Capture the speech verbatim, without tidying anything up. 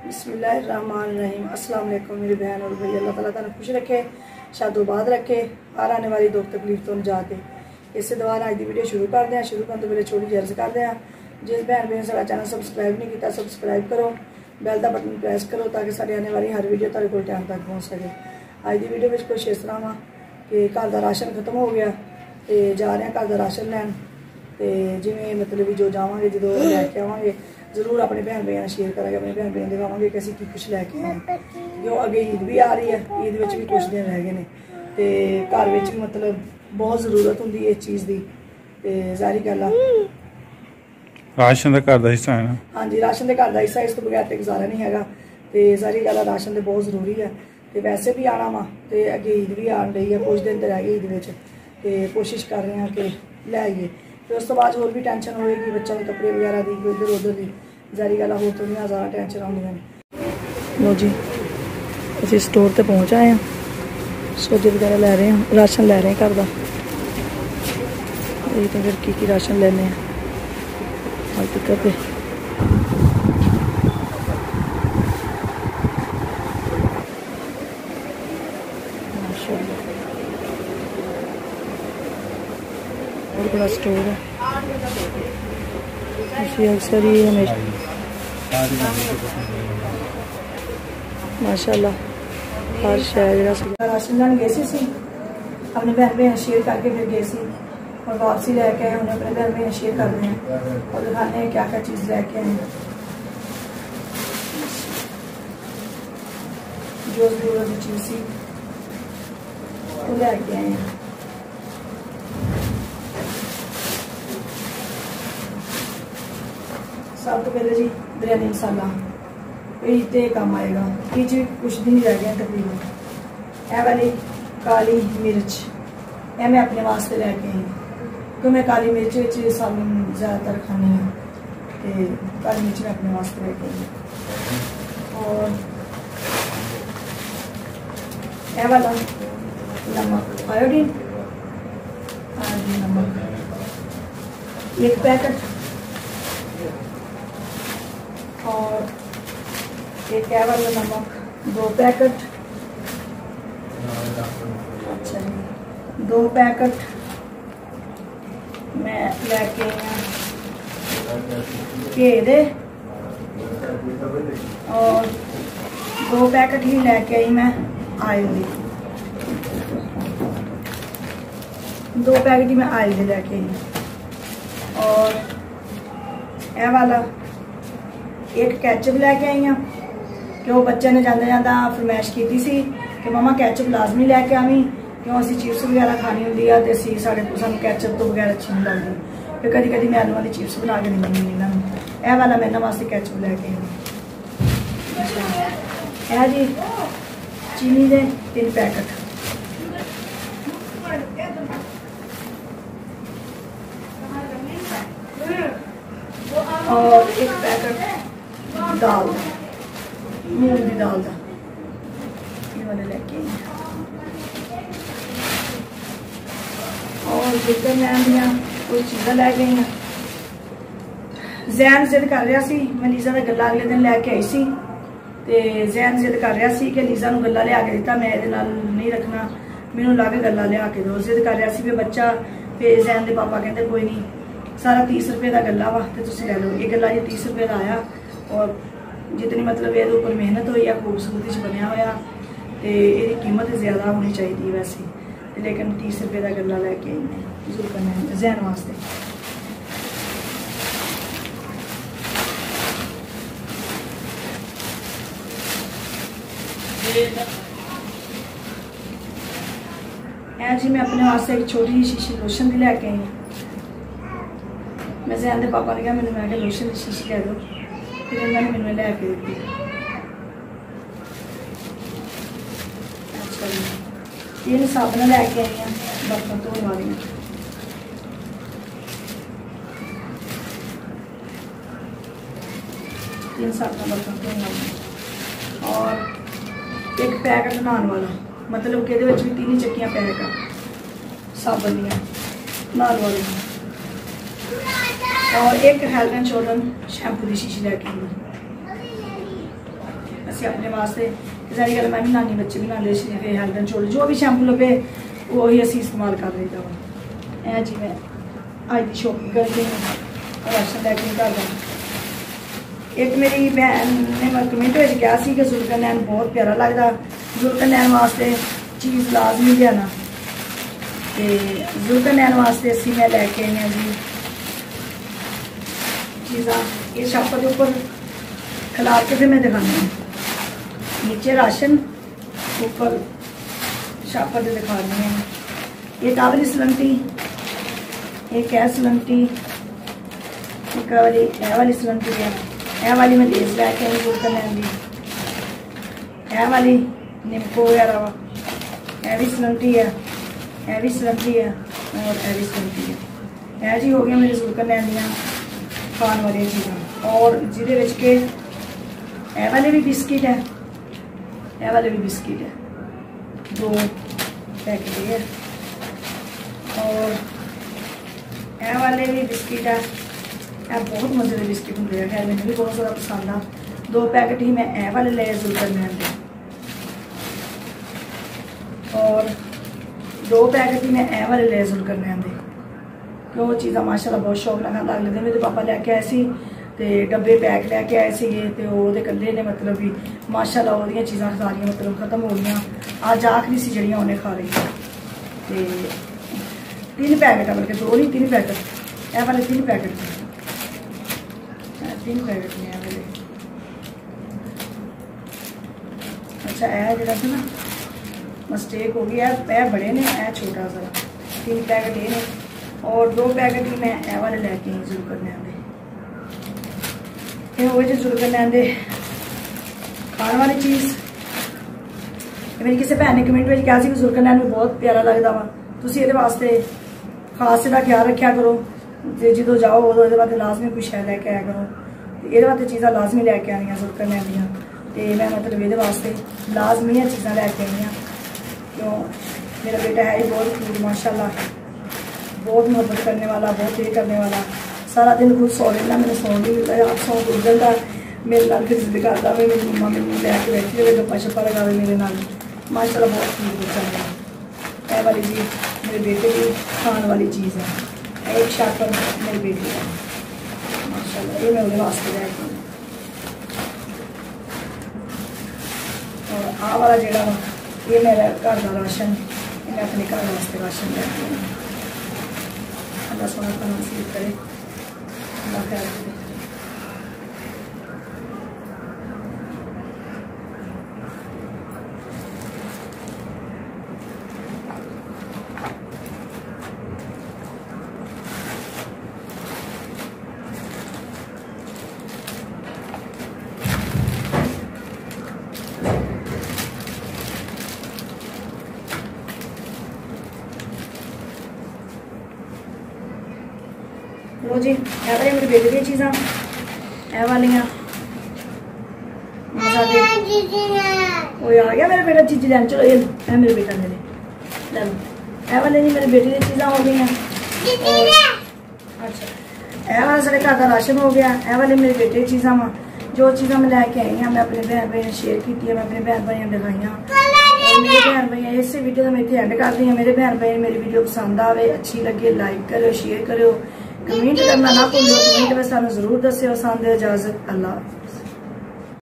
बिस्मिल्लाहिर्रहमानिर्रहीम। अस्सलाम वालेकुम मेरी बहन और भाई। अल्लाह ताला तने खुश रखे, शादोबाद रखे, हर आने वाली दुख तकलीफ तो निजात दे। इस दौरान अज की वीडियो शुरू करते हैं। शुरू करने तो पहले छोटी जी अर्ज करते हैं, जिस बहन बहन सारा चैनल सबसक्राइब नहीं किया सबसक्राइब करो, बैल का बटन प्रेस करो ताकि सारी आने वाली हर वीडियो तेरे को टाइम तक पहुँच सके। अज की वीडियो में कुछ इस तरह वा कि घर का राशन खत्म हो गया तो जा रहे हैं घर का राशन लैन। तो जिमें मतलब जो जावे जो लैके आवे जरूर अपने भैन भाइयों ने शेयर करेंगे, अपने भैन भाइयों दिखावे कि असी की कुछ लैके आए। जो अगे ईद भी आ रही है, ईद में भी कुछ दिन रह गए हैं तो घर में भी मतलब बहुत जरूरत होंगी इस चीज़ की। तो जारी गल आ राशन का घर का हिस्सा है ना। हाँ जी, राशन का घर का हिस्सा, इस तो बगैर तो गुजारा नहीं है। तो जारी गल राशन तो बहुत जरूरी है। तो वैसे भी आना वा तो अगे ईद भी आन रही है, कुछ दिन तो रह गए ईद में। तो कोशिश कर रहे हैं कि लै आइए। फिर उस तो बाद होर भी टेंशन होएगी बच्चों के कपड़े वगैरह की, इधर उधर की। जारी गल होर तो नहीं ज़्यादा टेंशन आउंदियां। लो जी असीं स्टोर ते पहुँच आए हैं, सौदे वगैरह लै रहे हैं, राशन लै रहे हैं घर का। देखते फिर की की राशन लैने हैं हाल तक पे। बहुत बड़ा स्टोर है, अक्सर ही हमेशा माशाल्लाह हर शहर राशन लैन गए सी अपने बहन बहन शेयर करके फिर गए सी और वापसी लैके आए। उन्हें अपने बहन बहन शेयर करते हैं और दिखाने हैं क्या क्या चीज़ लैके आए हैं। जो जरूरत की चीज़ सी वो लैके आए हैं। सब तो पहले जी बिरयानी मसाला ये काम आएगा, ये जी कुछ दिन रह गए तकरीबन। यह वाली काली मिर्च यह मैं अपने वास्ते लैके आई क्योंकि मैं काली मिर्च सानू ज़्यादातर खानी है। तो काली मिर्च मैं अपने वास्ते लैके आई। और यह वाला नमक आयोडीन, आयोडीन नमक एक पैकेट, और एक है वाला नमक दो पैकेट। अच्छा जी दो पैकेट मैं लैके घे दे, और दो पैकेट ही लैके आई मैं आयल दी। दो पैकेट ही मैं आयल दे लैके आई। और यह वाला एक कैचअप लैके आई हाँ कि वो बच्चे ने जाता जाता फरमाइश की सी कि ममा कैचअप लाजमी लैके आवी, क्यों असी चिप्स वगैरह खानी होंगी है तो असी साढ़े सानू कैचअप तो बगैर अच्छी नहीं लगती। फिर कभी कभी मैं आलू वाली चिप्स बना के देनी हुंदी इन्होंने। यह वाला मैं इन्होंने वास्ते कैचअप लैके आई। अच्छा यह जी चीनी के तीन पैकेट, और एक पैकेट दाल मूंग की दाल का ये वाले लैके। और जिधर मैं दियाँ कोई चीज़ा लै गई हैं। जैन जिद कर रहा सी, मैं लीजा का गला अगले दिन लैके आई सी। तो जैन जिद कर रहा सी कि लीजा नूं गला लिया के दिता, मैं ये नहीं रखना, मैनू अलग गला लिया के दो। जिद कर रहा सी भी बच्चा। फिर जैन के पापा कहते कोई नहीं, सारा तीस रुपये का गला वा तो तुम लै लो। ये गला जी तीस रुपये का आया, और जितनी मतलब ये ऊपर मेहनत हुई है खूबसूरती से बनया हुआ तो ये कीमत ज़्यादा होनी चाहिए वैसे, लेकिन तीस रुपये का गला लैके जरूर करना है जैन वास्ते। है जी मैं अपने वास्ते एक छोटी शीशी लोशन भी लैके आई। मैं जैन के पापा ने कहा मैंने मैं क्या लोशन की शीशी लै दो, फिर इन्होंने मैंने लैके दी। अच्छा जी तीन साबन लैके आई हैं बर्तन धोने वाली। तीन साबन बर्तन धोने वाली, और एक पैकेट नहाने वाला, मतलब कि भी तीन चक्कियां पैक आ साबन दियाँ नहाने वाली। और एक हेल्थ एंड शोल्डर शैम्पू की शीशी लैके आई। असं अपने वास्ते सारी गल मैं भी नानी बच्चे भी नाले शरीफे हेल्थ एंड शोल्डर जो भी शैम्पू लगे वही असी इस्तेमाल कर लेता वा। ऐ जी मैं अज की शॉपिंग करके राशन लैके घर का। एक मेरी भैन ने मैं कमेंट में कहा कि जुल्करनैन बहुत प्यारा लगता, जुल्करनैन वास्ते चीज़ लाजमी लियाना। तो जुल्करनैन वास्ते असी मैं लैके आई हाँ जी चीज़ा, ये छापर के उपर खिलार के फिर मैं दिखानी हूँ। नीचे राशन, ऊपर छापर से दिखा रही हैं। एक आवली सलंटी, एक है सलंटी, एक वाली ए वाली सलंटी है। ए वाली मैं लेस लैके आई जुल्करनैन की। ए वाली निम्को वगैरह वा, ए भी सलंटी है, ए भी सलंटी है और ए भी सलंटी है। ए जी हो गया मेरे जुल्करनैन दियाँ खाने वाली चीज़ा। और जिदे विच के ए वाले भी बिस्किट है, ए वाले भी बिस्किट है, दो पैकेट है। और ए वाले भी बिस्किट है, ए बहुत मजे के बिस्किट होंगे, खैर मैंने भी बहुत ज़्यादा पसंद आ। दो पैकेट ही मैं ए वाले ले जुल्करनैन दे, और दो पैकेट ही मैं ए वाले ले जुल्करनैन दे। क्यों चीज़ा माशाल्लाह बहुत शौक ना खाता। अगले दिन मेरे पापा लैके आए सी ते डब्बे पैक लैके आए थे, तो वो कल्ले ने मतलब भी माशाल्लाह वो चीज़ा सारियां मतलब खत्म हो गई। अज आखिरी सी जड़ियाँ उन्हें खा रही। तो तीन पैकेट बल्कि दो नहीं तीन पैकेट ए वाले तीन पैकेट तीन पैकेट ने ए वाले। अच्छा ए जरा था ना मिस्टेक हो गई, ए बड़े ने ए छोटा सा। तीन पैकेट ये ने और दो पैकेट ही मैं ए वाले लैके आई जुल्करनैन दे। ये हो गए जुल्करनैन दे खाने वाली चीज़। मेरी किसी भैन ने कमेंट में कहा कि जुल्करनैन भी बहुत प्यारा लगता वा, तुसीं इहदे वास्ते खास इसका ख्याल रखा करो। जे जो जाओ उदों इहदे वास्ते लाजमी कुछ शै लैके आया करो। ये वास्ते चीज़ां लाजमी लैके आनियां जुल्करनैन दियां। तो मैं मतलब ये वास्ते लाजमी चीज़ां लैके आई हाँ। क्यों मेरा बेटा है ही बहुत क्यूट माशाल्लाह, बहुत मोहब्बत करने वाला, बहुत ये करने वाला। सारा दिन खुद सौ लेना, मैंने सौ नहीं मिलता, आप सौ उठ जाता मेरे नाल फिर जिद करता वे मेरी मम्मा मैंने लैके बैठी रहे गप्पा शप्पा लगावे मेरे नाल। माशाल्लाह बहुत क्यूट बच्चा है। ए वाली जी मेरे बेटे की खाने वाली चीज़ है। एक शापर मेरे बेटे का माशाल्लाह, ये मैं उन्हें वास्ते लैके आई। और आ वाला जेड़ा वा ये मेरा घर का राशन, मैं अपने घर वास्ते राशन लैके आई। अल्लाह सोना का नसीब करे, अल्लाह खैर करे। लो जी ए वाली मेरे बेटे दी चीज़ा, ए वालियां आ गया मेरा बेटा चीज़ लैन। चलो ये है मेरे बेटा मेरे ले लो। ए वाले जी मेरे बेटे दी चीज़ा हो गई। अच्छा ए वाला साढ़े घर का राशन हो गया। ए वाले मेरे बेटे की चीज़ा वा, जो चीज़ा मैं लैके आई हाँ मैं अपने भैन भाई ने शेयर की, मैं अपने भैन भाई दिखाई। मेरे भैन भाई इस वीडियो का मैं इतने एंड कर दी हूँ। मेरे भैन भाई मेरी वीडियो पसंद आवे, अच्छी लगे, लाइक करो, शेयर करो, कमेंट करना ना भूलो। कमेंट में सानू जरूर दस्यो। सानू इजाजत, अल्लाह।